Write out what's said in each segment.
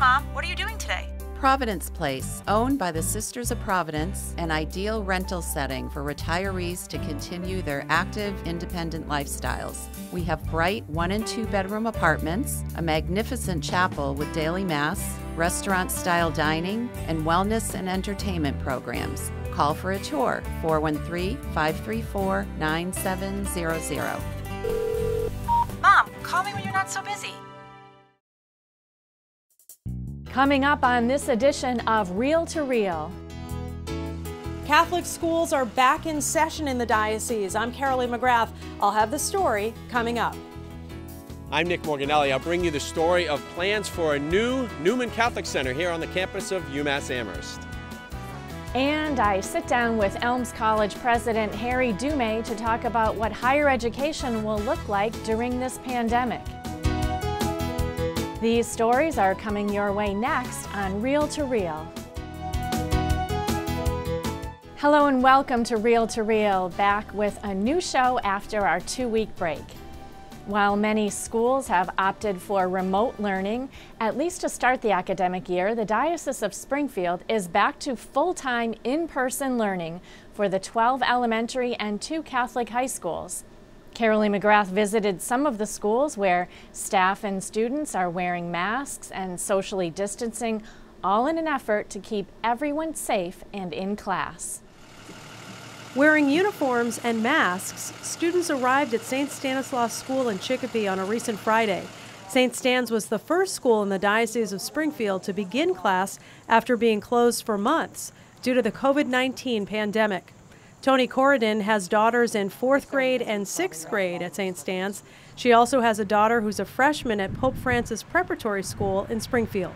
Mom. What are you doing today? Providence Place, owned by the Sisters of Providence, an ideal rental setting for retirees to continue their active, independent lifestyles. We have bright 1- and 2-bedroom apartments, a magnificent chapel with daily mass, restaurant-style dining, and wellness and entertainment programs. Call for a tour, 413-534-9700. Mom, call me when you're not so busy. Coming up on this edition of Reel to Reel. Catholic schools are back in session in the diocese. I'm Carolee McGrath. I'll have the story coming up. I'm Nick Morganelli. I'll bring you the story of plans for a new Newman Catholic Center here on the campus of UMass Amherst. And I sit down with Elms College President Harry Dumay to talk about what higher education will look like during this pandemic. These stories are coming your way next on Reel to Reel. Hello and welcome to Reel to Reel, back with a new show after our 2-week break. While many schools have opted for remote learning, at least to start the academic year, the Diocese of Springfield is back to full-time in-person learning for the 12 elementary and 2 Catholic high schools. Carolee McGrath visited some of the schools where staff and students are wearing masks and socially distancing, all in an effort to keep everyone safe and in class. Wearing uniforms and masks, students arrived at St. Stanislaus School in Chicopee on a recent Friday. St. Stan's was the first school in the Diocese of Springfield to begin class after being closed for months due to the COVID-19 pandemic. Toni Corridon has daughters in 4th grade and 6th grade at St. Stan's. She also has a daughter who's a freshman at Pope Francis Preparatory School in Springfield.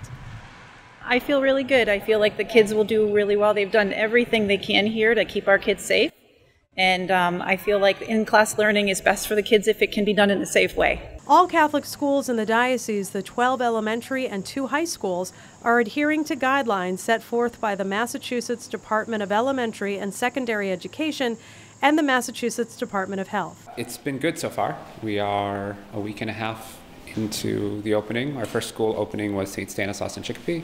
I feel really good. I feel like the kids will do really well. They've done everything they can here to keep our kids safe. And I feel like in-class learning is best for the kids if it can be done in a safe way. All Catholic schools in the diocese, the 12 elementary and 2 high schools, are adhering to guidelines set forth by the Massachusetts Department of Elementary and Secondary Education and the Massachusetts Department of Health. It's been good so far. We are a week and a half into the opening. Our first school opening was St. Stanislaus in Chicopee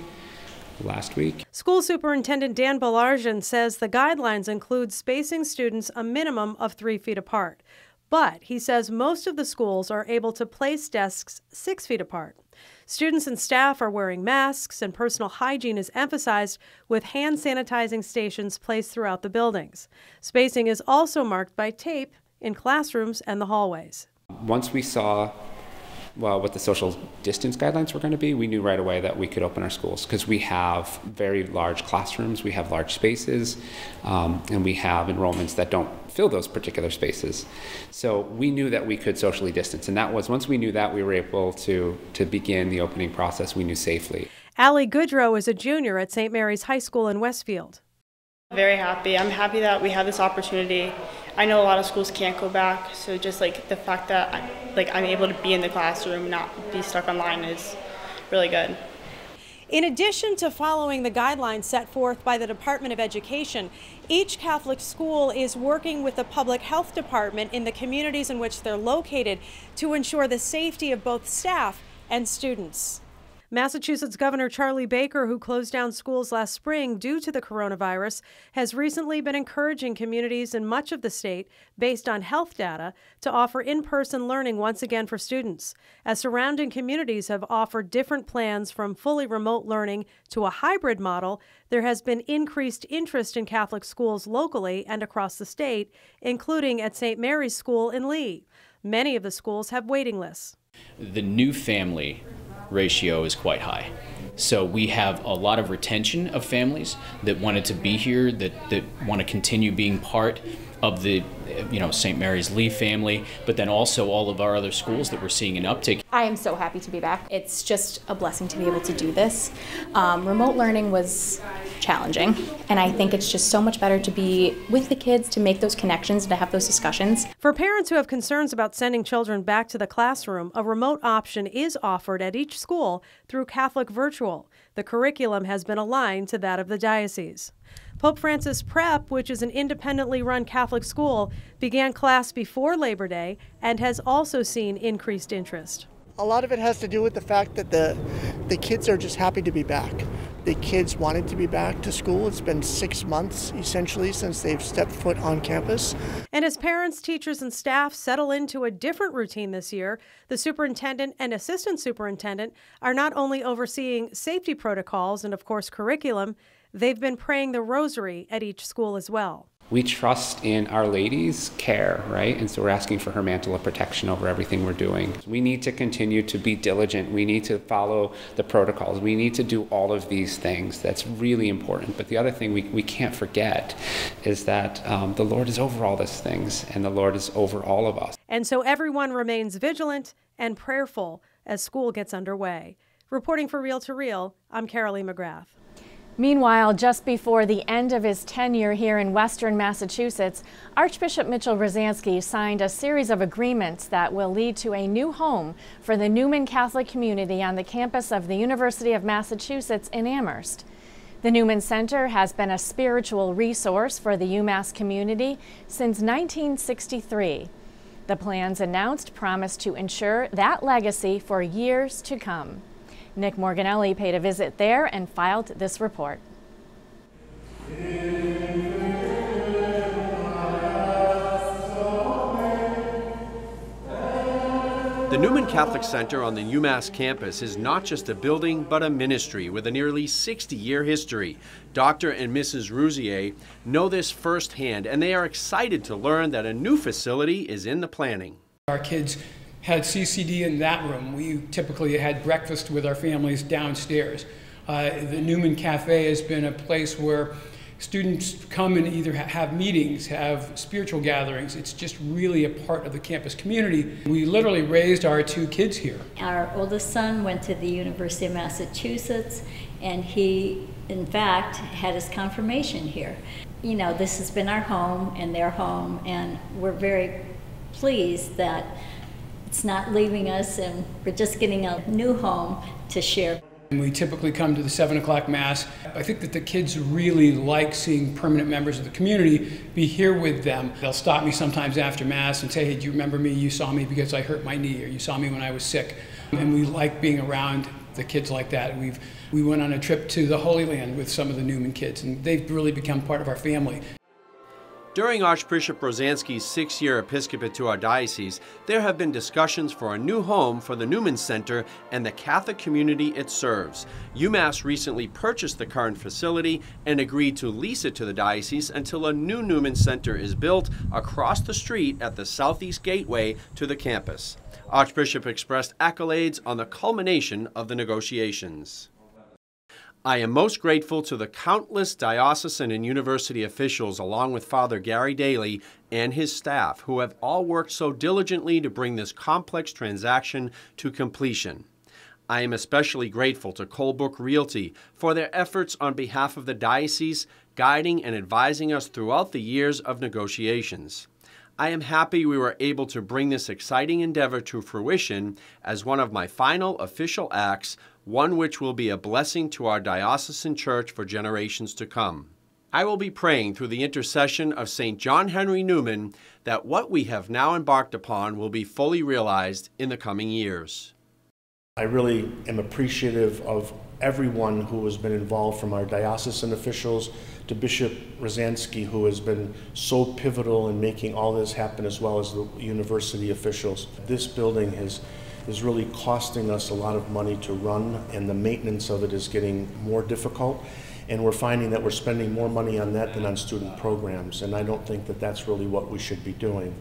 last week. School Superintendent Dan Balarjian says the guidelines include spacing students a minimum of 3 feet apart. But he says most of the schools are able to place desks 6 feet apart. Students and staff are wearing masks, and personal hygiene is emphasized with hand sanitizing stations placed throughout the buildings. Spacing is also marked by tape in classrooms and the hallways. Once we saw what the social distance guidelines were going to be, we knew right away that we could open our schools because we have very large classrooms, we have large spaces, and we have enrollments that don't fill those particular spaces. So we knew that we could socially distance, and that was, once we knew that, we were able to begin the opening process, we knew safely. Allie Goodrow is a junior at St. Mary's High School in Westfield. Very happy. I'm happy that we have this opportunity. I know a lot of schools can't go back, so just like the fact that I'm able to be in the classroom, not be stuck online is really good. In addition to following the guidelines set forth by the Department of Education, each Catholic school is working with the public health department in the communities in which they're located to ensure the safety of both staff and students. Massachusetts Governor Charlie Baker, who closed down schools last spring due to the coronavirus, has recently been encouraging communities in much of the state, based on health data, to offer in-person learning once again for students. As surrounding communities have offered different plans from fully remote learning to a hybrid model, there has been increased interest in Catholic schools locally and across the state, including at St. Mary's School in Lee. Many of the schools have waiting lists. The new family ratio is quite high. So we have a lot of retention of families that wanted to be here, that want to continue being part of the St. Mary's Lee family, but then also all of our other schools that we're seeing an uptick. I am so happy to be back. It's just a blessing to be able to do this. Remote learning was challenging, and I think it's just so much better to be with the kids, to make those connections, to have those discussions. For parents who have concerns about sending children back to the classroom, a remote option is offered at each school through Catholic Virtual. The curriculum has been aligned to that of the diocese. Pope Francis Prep, which is an independently run Catholic school, began class before Labor Day and has also seen increased interest. A lot of it has to do with the fact that the kids are just happy to be back. The kids wanted to be back to school. It's been 6 months, essentially, since they've stepped foot on campus. And as parents, teachers, and staff settle into a different routine this year, the superintendent and assistant superintendent are not only overseeing safety protocols and, of course, curriculum, they've been praying the rosary at each school as well. We trust in Our Lady's care, right? And so we're asking for her mantle of protection over everything we're doing. We need to continue to be diligent. We need to follow the protocols. We need to do all of these things. That's really important. But the other thing we can't forget is that the Lord is over all these things, and the Lord is over all of us. And so everyone remains vigilant and prayerful as school gets underway. Reporting for Reel to Reel, I'm Carolee McGrath. Meanwhile, just before the end of his tenure here in Western Massachusetts, Archbishop Mitchell Brzezinski signed a series of agreements that will lead to a new home for the Newman Catholic community on the campus of the University of Massachusetts in Amherst. The Newman Center has been a spiritual resource for the UMass community since 1963. The plans announced promise to ensure that legacy for years to come. Nick Morganelli paid a visit there and filed this report. The Newman Catholic Center on the UMass campus is not just a building, but a ministry with a nearly 60-year history. Dr. and Mrs. Rousier know this firsthand, and they are excited to learn that a new facility is in the planning. Our kids had CCD in that room. We typically had breakfast with our families downstairs. The Newman Cafe has been a place where students come and either have meetings, have spiritual gatherings. It's just really a part of the campus community. We literally raised our 2 kids here. Our oldest son went to the University of Massachusetts, and he, in fact, had his confirmation here. You know, this has been our home and their home, and we're very pleased that it's not leaving us, and we're just getting a new home to share. We typically come to the 7 o'clock Mass. I think that the kids really like seeing permanent members of the community be here with them. They'll stop me sometimes after Mass and say, hey, do you remember me? You saw me because I hurt my knee, or you saw me when I was sick. And we like being around the kids like that. We went on a trip to the Holy Land with some of the Newman kids, and they've really become part of our family. During Archbishop Brzezinski's 6-year episcopate to our diocese, there have been discussions for a new home for the Newman Center and the Catholic community it serves. UMass recently purchased the current facility and agreed to lease it to the diocese until a new Newman Center is built across the street at the southeast gateway to the campus. Archbishop expressed accolades on the culmination of the negotiations. I am most grateful to the countless diocesan and university officials, along with Father Gary Daly and his staff, who have all worked so diligently to bring this complex transaction to completion. I am especially grateful to Colebrook Realty for their efforts on behalf of the diocese, guiding and advising us throughout the years of negotiations. I am happy we were able to bring this exciting endeavor to fruition as one of my final official acts, one which will be a blessing to our diocesan church for generations to come. I will be praying through the intercession of St. John Henry Newman that what we have now embarked upon will be fully realized in the coming years. I really am appreciative of everyone who has been involved, from our diocesan officials to Bishop Brzezinski, who has been so pivotal in making all this happen, as well as the university officials. This building is really costing us a lot of money to run, and the maintenance of it is getting more difficult. And we're finding that we're spending more money on that than on student programs, and I don't think that that's really what we should be doing.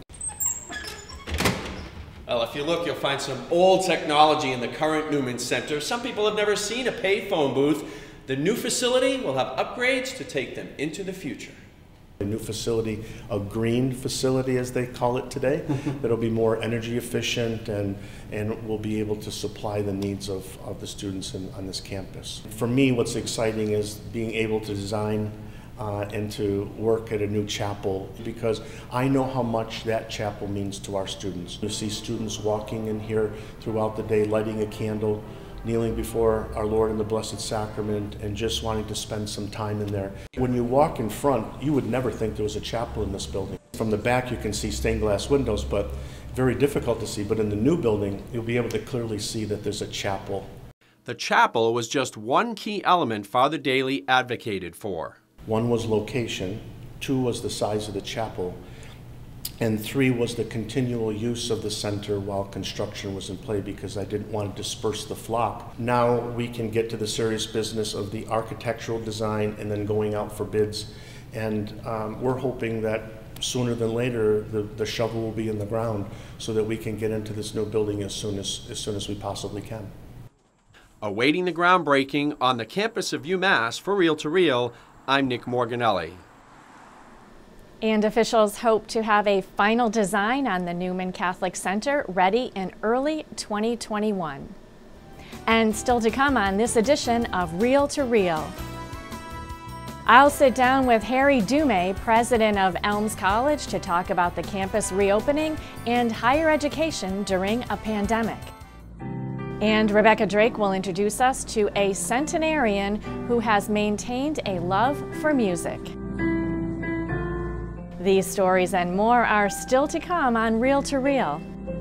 Well, if you look, you'll find some old technology in the current Newman Center. Some people have never seen a payphone booth. The new facility will have upgrades to take them into the future. A new facility, a green facility as they call it today, that'll be more energy efficient and will be able to supply the needs of the students on this campus. For me, what's exciting is being able to design and to work at a new chapel, because I know how much that chapel means to our students. You see students walking in here throughout the day, lighting a candle, kneeling before our Lord in the Blessed Sacrament, and just wanting to spend some time in there. When you walk in front, you would never think there was a chapel in this building. From the back you can see stained glass windows, but very difficult to see. But in the new building, you'll be able to clearly see that there's a chapel. The chapel was just one key element Father Daly advocated for. One was location, 2 was the size of the chapel, and 3 was the continual use of the center while construction was in play, because I didn't want to disperse the flock. Now we can get to the serious business of the architectural design and then going out for bids. And we're hoping that sooner than later the shovel will be in the ground so that we can get into this new building as soon as we possibly can. Awaiting the groundbreaking on the campus of UMass, for Reel to Reel, I'm Nick Morganelli. And officials hope to have a final design on the Newman Catholic Center ready in early 2021. And still to come on this edition of Reel to Reel. I'll sit down with Harry Dumay, president of Elms College, to talk about the campus reopening and higher education during a pandemic. And Rebecca Drake will introduce us to a centenarian who has maintained a love for music. These stories and more are still to come on Reel to Reel.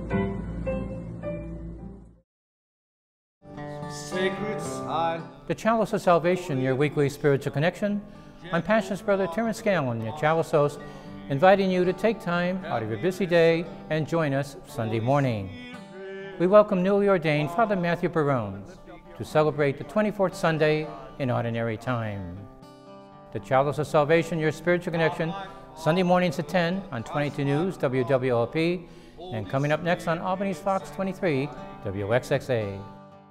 The Chalice of Salvation, your weekly spiritual connection. I'm Passion's brother Terrence Scanlon, your Chalice host, inviting you to take time out of your busy day and join us Sunday morning. We welcome newly ordained Father Matthew Barone to celebrate the 24th Sunday in Ordinary Time. The Chalice of Salvation, your spiritual connection, Sunday mornings at 10 on 22 News, WWLP, and coming up next on Albany's Fox 23, WXXA.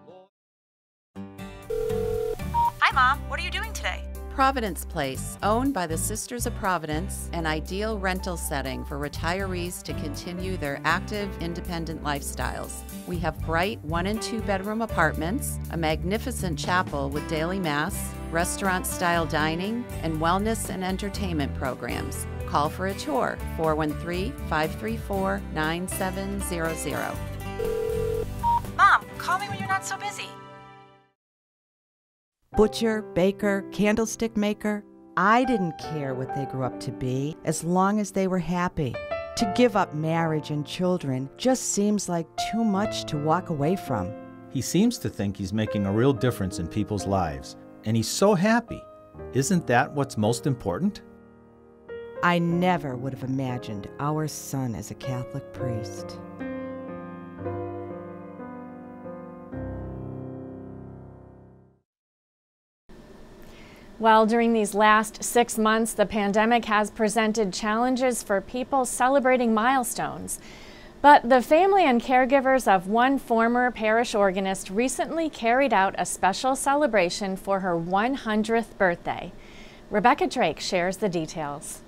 Hi, Mom. What are you doing today? Providence Place, owned by the Sisters of Providence, an ideal rental setting for retirees to continue their active, independent lifestyles. We have bright 1- and 2-bedroom apartments, a magnificent chapel with daily mass, restaurant-style dining, and wellness and entertainment programs. Call for a tour, 413-534-9700. Mom, call me when you're not so busy. Butcher, baker, candlestick maker. I didn't care what they grew up to be, as long as they were happy. To give up marriage and children just seems like too much to walk away from. He seems to think he's making a real difference in people's lives, and he's so happy. Isn't that what's most important? I never would have imagined our son as a Catholic priest. Well, during these last 6 months, the pandemic has presented challenges for people celebrating milestones. But the family and caregivers of one former parish organist recently carried out a special celebration for her 100th birthday. Rebecca Drake shares the details.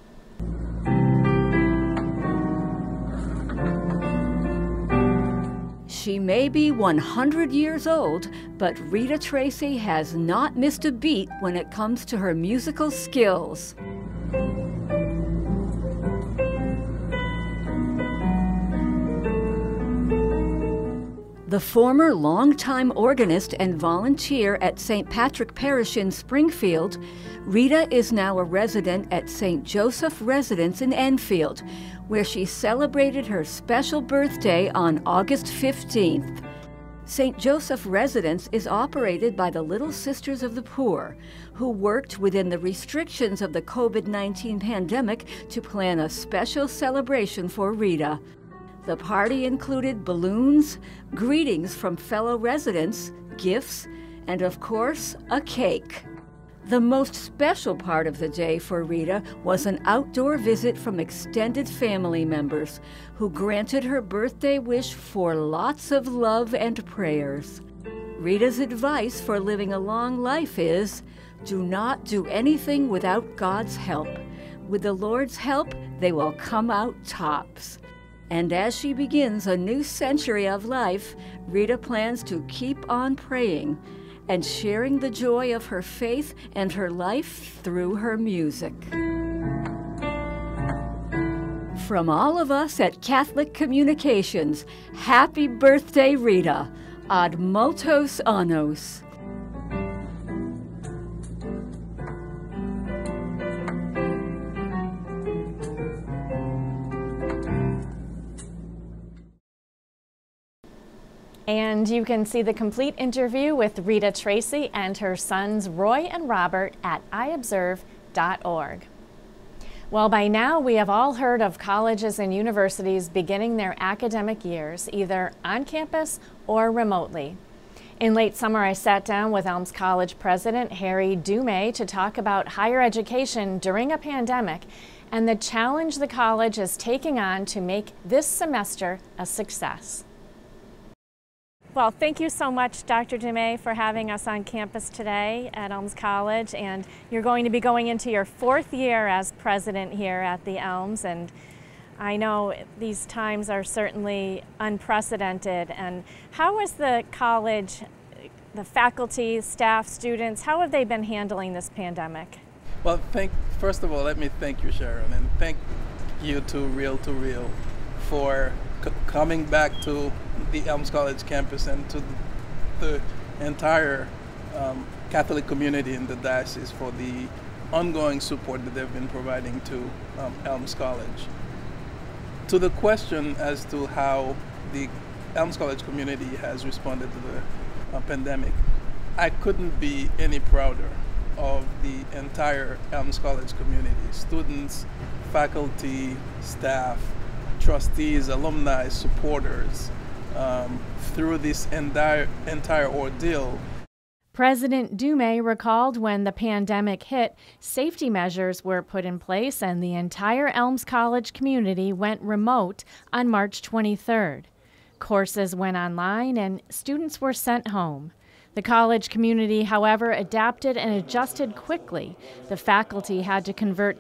She may be 100 years old, but Rita Tracy has not missed a beat when it comes to her musical skills. The former longtime organist and volunteer at St. Patrick Parish in Springfield, Rita is now a resident at St. Joseph Residence in Enfield, where she celebrated her special birthday on August 15th. St. Joseph Residence is operated by the Little Sisters of the Poor, who worked within the restrictions of the COVID-19 pandemic to plan a special celebration for Rita. The party included balloons, greetings from fellow residents, gifts, and of course, a cake. The most special part of the day for Rita was an outdoor visit from extended family members who granted her birthday wish for lots of love and prayers. Rita's advice for living a long life is, do not do anything without God's help. With the Lord's help, they will come out tops. And as she begins a new century of life, Rita plans to keep on praying and sharing the joy of her faith and her life through her music. From all of us at Catholic Communications, happy birthday, Rita. Ad multos annos. And you can see the complete interview with Rita Tracy and her sons Roy and Robert at iobserve.org. Well, by now we have all heard of colleges and universities beginning their academic years either on campus or remotely. In late summer, I sat down with Elms College President Harry Dumay to talk about higher education during a pandemic and the challenge the college is taking on to make this semester a success. Well, thank you so much, Dr. Dumay, for having us on campus today at Elms College. And you're going to be going into your 4th year as president here at the Elms. And I know these times are certainly unprecedented. And how is the college, the faculty, staff, students, how have they been handling this pandemic? Well, first of all, let me thank you, Sharon, and thank you to Real for coming back to the Elms College campus and to the entire Catholic community in the diocese for the ongoing support that they've been providing to Elms College. To the question as to how the Elms College community has responded to the pandemic, I couldn't be any prouder of the entire Elms College community, students, faculty, staff, trustees, alumni, supporters, through this entire ordeal. President Dumay recalled when the pandemic hit, safety measures were put in place and the entire Elms College community went remote on March 23rd. Courses went online and students were sent home. The college community, however, adapted and adjusted quickly. The faculty had to convert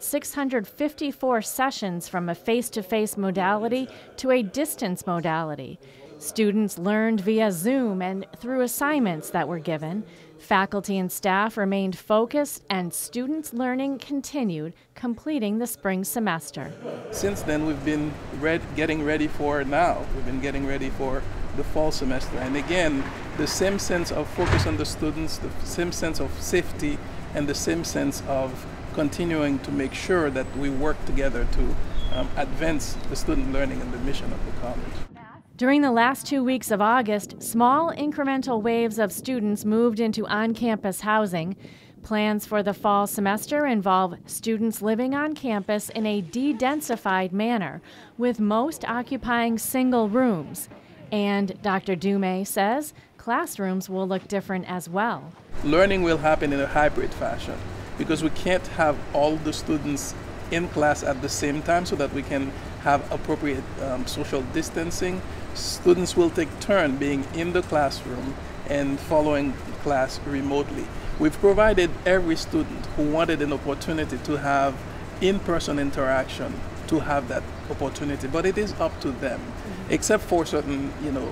654 sessions from a face-to-face modality to a distance modality. Students learned via Zoom and through assignments that were given. Faculty and staff remained focused, and students' learning continued, completing the spring semester. Since then, we've been getting ready for now. We've been getting ready for the fall semester. And again, the same sense of focus on the students, the same sense of safety, and the same sense of continuing to make sure that we work together to advance the student learning and the mission of the college. During the last 2 weeks of August, small incremental waves of students moved into on-campus housing. Plans for the fall semester involve students living on campus in a de-densified manner, with most occupying single rooms. And Dr. Dumay says classrooms will look different as well. Learning will happen in a hybrid fashion because we can't have all the students in class at the same time so that we can have appropriate social distancing. Students will take turn being in the classroom and following class remotely. We've provided every student who wanted an opportunity to have in-person interaction to have that opportunity, but it is up to them, except for certain,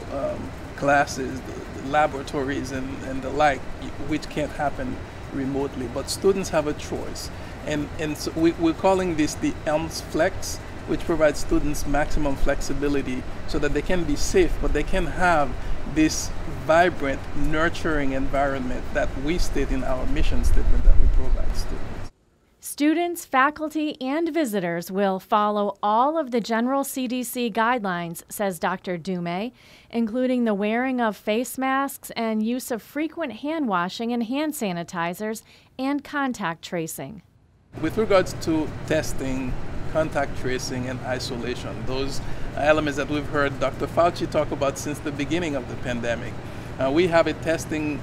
classes, the laboratories and the like, which can't happen remotely. But students have a choice, and so we're calling this the Elms Flex, which provides students maximum flexibility so that they can be safe, but they can have this vibrant, nurturing environment that we state in our mission statement that we provide students. Students, faculty, and visitors will follow all of the general CDC guidelines, says Dr. Dumay, including the wearing of face masks and use of frequent hand washing and hand sanitizers and contact tracing. With regards to testing, contact tracing, and isolation, those elements that we've heard Dr. Fauci talk about since the beginning of the pandemic. We have a testing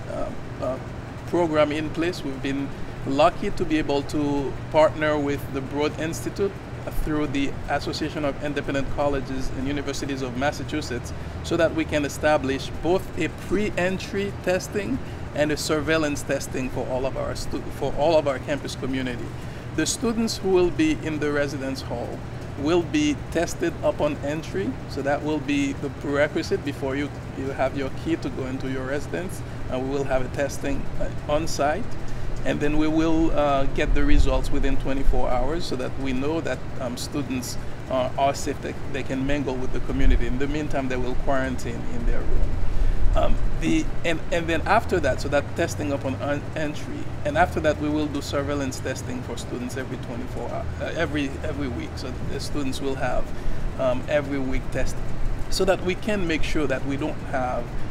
program in place. We've been lucky to be able to partner with the Broad Institute through the Association of Independent Colleges and Universities of Massachusetts so that we can establish both a pre-entry testing and a surveillance testing for all of our campus community. The students who will be in the residence hall will be tested upon entry, so that will be the prerequisite before you have your key to go into your residence. We will have a testing on site, and then we will get the results within 24 hours so that we know that students are safe, that they can mingle with the community. In the meantime, they will quarantine in their room. And then after that, so that testing upon entry, and after that we will do surveillance testing for students every 24 hours, every week. So the students will have every week testing, so that we can make sure that we don't have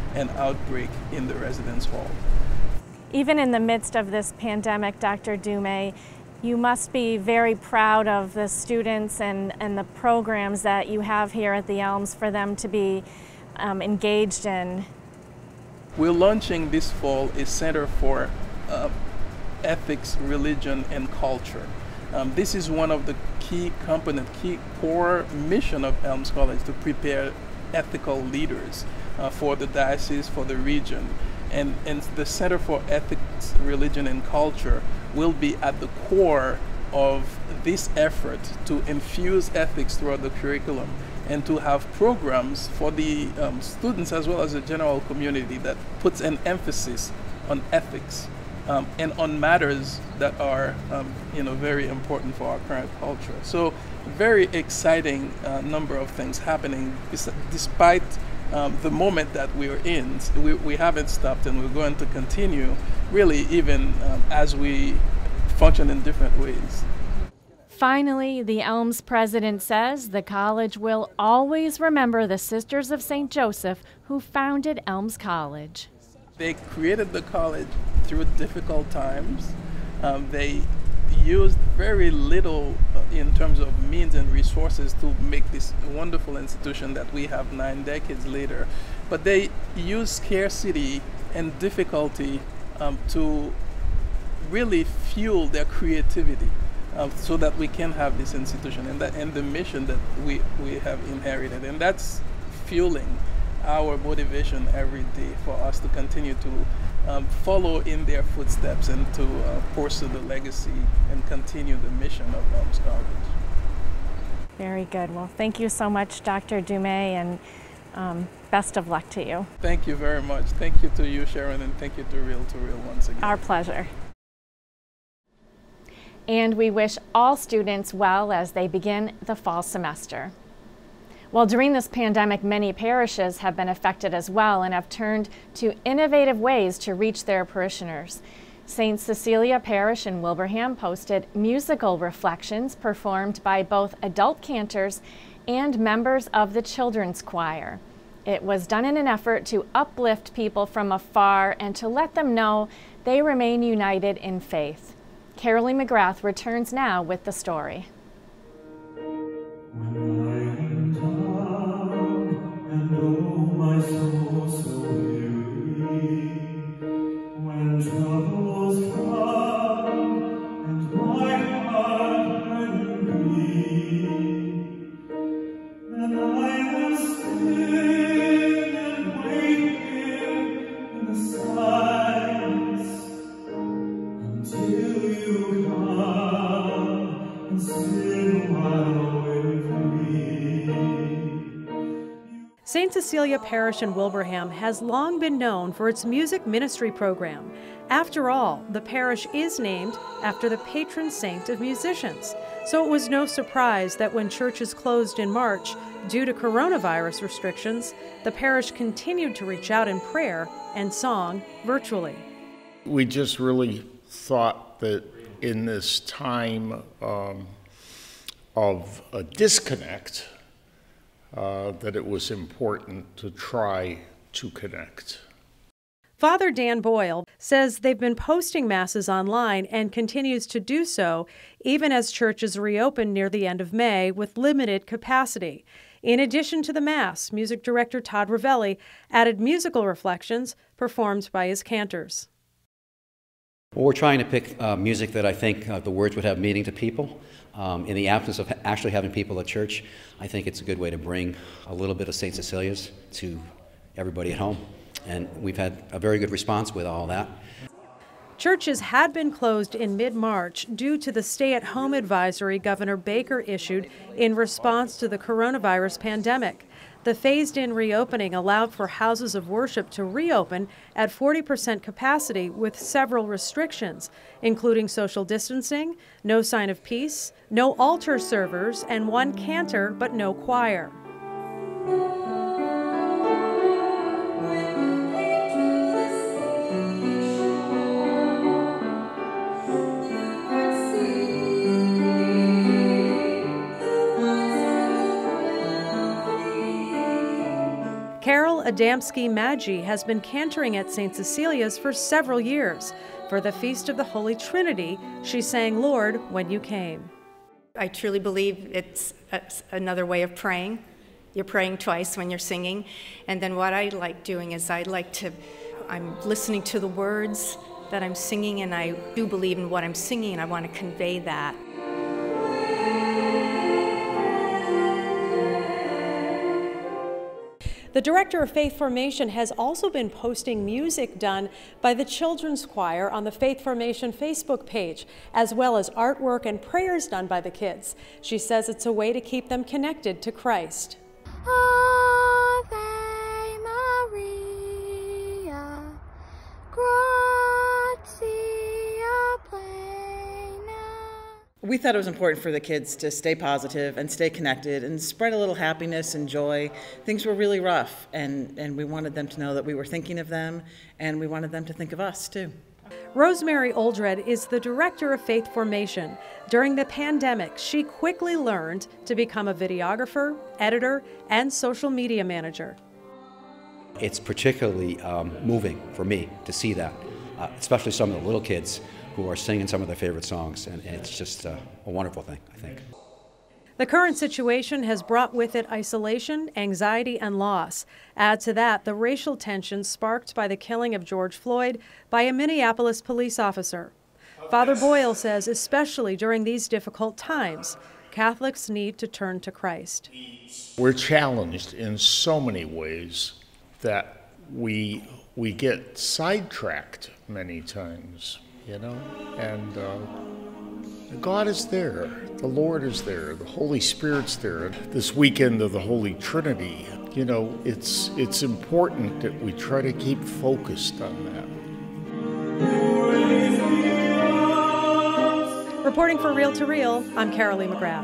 an outbreak in the residence hall. Even in the midst of this pandemic, Dr. Dumais, you must be very proud of the students and the programs that you have here at the Elms for them to be engaged in. We're launching this fall a Center for Ethics, Religion, and Culture. This is one of the key core mission of Elms College, to prepare ethical leaders for the diocese, for the region. And the Center for Ethics, Religion, and Culture will be at the core of this effort to infuse ethics throughout the curriculum and to have programs for the students as well as the general community that puts an emphasis on ethics and on matters that are very important for our current culture. So very exciting number of things happening despite the moment that we're in. We haven't stopped, and we're going to continue really even as we function in different ways. Finally, the Elms president says the college will always remember the Sisters of St. Joseph who founded Elms College. They created the college through difficult times. They used very little in terms of means and resources to make this wonderful institution that we have 9 decades later. But they used scarcity and difficulty to really fuel their creativity so that we can have this institution and the mission that we have inherited. And that's fueling our motivation every day for us to continue to follow in their footsteps and to pursue the legacy and continue the mission of Elms College. Very good. Well, thank you so much, Dr. Dumais, and best of luck to you. Thank you very much. Thank you to you, Sharon, and thank you to Real once again. Our pleasure. And we wish all students well as they begin the fall semester. Well, during this pandemic, many parishes have been affected as well and have turned to innovative ways to reach their parishioners. St. Cecilia Parish in Wilbraham posted musical reflections performed by both adult cantors and members of the children's choir. It was done in an effort to uplift people from afar and to let them know they remain united in faith. Carolee McGrath returns now with the story. St. Cecilia Parish in Wilbraham has long been known for its music ministry program. After all, the parish is named after the patron saint of musicians. So it was no surprise that when churches closed in March due to coronavirus restrictions, the parish continued to reach out in prayer and song virtually. We just really thought that in this time of a disconnect, that it was important to try to connect. Father Dan Boyle says they've been posting masses online and continues to do so even as churches reopen near the end of May with limited capacity. In addition to the Mass, music director Todd Ravelli added musical reflections performed by his cantors. Well, we're trying to pick music that I think the words would have meaning to people. In the absence of actually having people at church, I think it's a good way to bring a little bit of St. Cecilia's to everybody at home. And we've had a very good response with all that. Churches had been closed in mid-March due to the stay-at-home advisory Governor Baker issued in response to the coronavirus pandemic. The phased-in reopening allowed for houses of worship to reopen at 40% capacity with several restrictions, including social distancing, no sign of peace, no altar servers, and one cantor but no choir. Carol Adamski-Maggi has been cantoring at St. Cecilia's for several years. For the Feast of the Holy Trinity, she sang Lord, When You Came. I truly believe it's another way of praying. You're praying twice when you're singing. And then what I like doing is I'm listening to the words that I'm singing, and I do believe in what I'm singing, and I want to convey that. The director of Faith Formation has also been posting music done by the Children's Choir on the Faith Formation Facebook page, as well as artwork and prayers done by the kids. She says it's a way to keep them connected to Christ. Ave Maria, gratia plena. We thought it was important for the kids to stay positive and stay connected and spread a little happiness and joy. Things were really rough, and we wanted them to know that we were thinking of them, and we wanted them to think of us too. Rosemary Oldred is the director of Faith Formation. During the pandemic, she quickly learned to become a videographer, editor, and social media manager. It's particularly moving for me to see that, especially some of the little kids who are singing some of their favorite songs, and it's just a wonderful thing, I think. The current situation has brought with it isolation, anxiety, and loss. Add to that the racial tension sparked by the killing of George Floyd by a Minneapolis police officer. Father Boyle says, especially during these difficult times, Catholics need to turn to Christ. We're challenged in so many ways that we get sidetracked many times, you know, and God is there, the Lord is there, the Holy Spirit's there. This weekend of the Holy Trinity, you know, it's important that we try to keep focused on that. Reporting for Reel to Reel, I'm Carolee McGrath.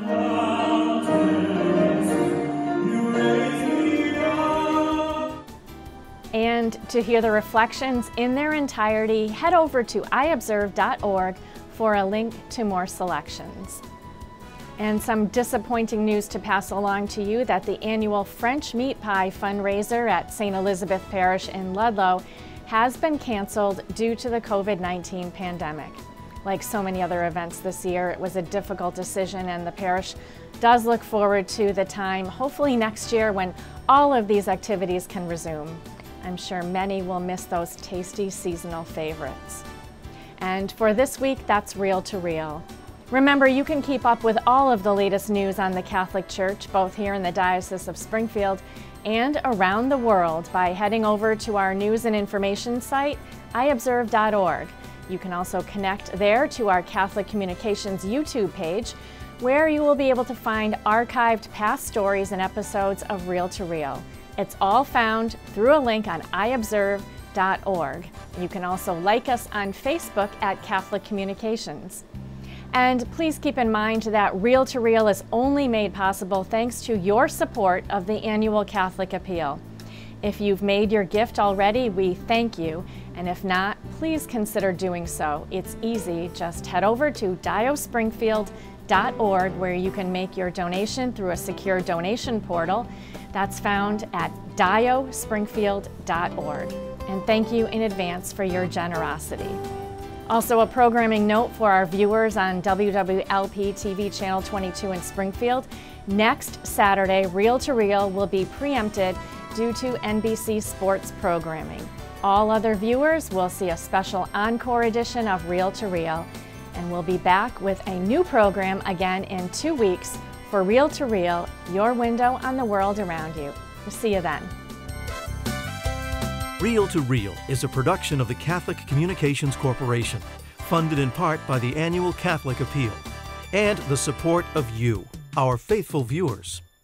And to hear the reflections in their entirety, head over to iobserve.org for a link to more selections. And some disappointing news to pass along to you that the annual French Meat Pie fundraiser at St. Elizabeth Parish in Ludlow has been canceled due to the COVID-19 pandemic. Like so many other events this year, it was a difficult decision, and the parish does look forward to the time, hopefully next year, when all of these activities can resume. I'm sure many will miss those tasty seasonal favorites. And for this week, that's Reel to Reel. Remember, you can keep up with all of the latest news on the Catholic Church, both here in the Diocese of Springfield and around the world, by heading over to our news and information site, iobserve.org. You can also connect there to our Catholic Communications YouTube page, where you will be able to find archived past stories and episodes of Reel to Reel. It's all found through a link on iobserve.org. You can also like us on Facebook at Catholic Communications. And please keep in mind that Reel to Reel is only made possible thanks to your support of the annual Catholic Appeal. If you've made your gift already, we thank you. And if not, please consider doing so. It's easy. Just head over to diospringfield.org, where you can make your donation through a secure donation portal. That's found at diospringfield.org. And thank you in advance for your generosity. Also, a programming note for our viewers on WWLP TV Channel 22 in Springfield. Next Saturday, Reel to Reel will be preempted due to NBC sports programming. All other viewers will see a special encore edition of Reel to Reel, and we'll be back with a new program again in 2 weeks for Reel to Reel, your window on the world around you. We'll see you then. Reel to Reel is a production of the Catholic Communications Corporation, funded in part by the annual Catholic Appeal, and the support of you, our faithful viewers.